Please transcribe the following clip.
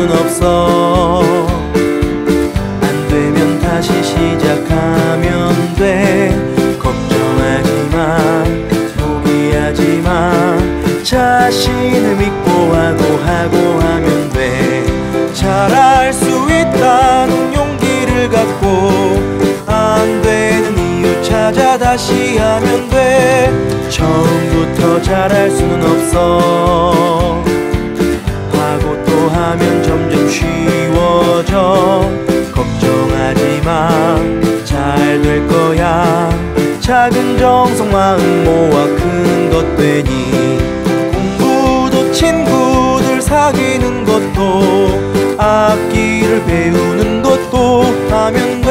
수는 없어. 안 되면 다시 시작하면 돼. 걱정하지 마, 포기하지 마. 자신을 믿고 하고 하면 돼. 잘할 수 있다는 용기를 갖고 안 되는 이유 찾아 다시 하면 돼. 처음부터 잘할 수는 없어. 하고 또 하면 점점 쉬워져. 걱정하지 마, 잘 될 거야. 작은 정성 마음 모아 큰 것 되니. 공부도 친구들 사귀는 것도 악기를 배우는 것도 하면